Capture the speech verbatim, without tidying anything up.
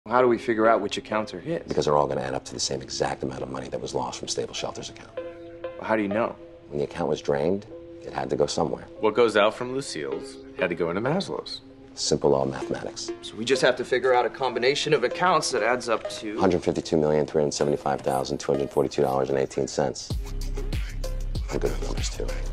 How do we figure out which accounts are his? Because they're all going to add up to the same exact amount of money that was lost from Stable Shelter's account. Well, how do you know? When the account was drained, it had to go somewhere. What goes out from Lucille's had to go into Maslow's. Simple law of mathematics. So we just have to figure out a combination of accounts that adds up to... one hundred fifty-two million, three hundred seventy-five thousand, two hundred forty-two dollars and eighteen cents. I'm good with numbers, too.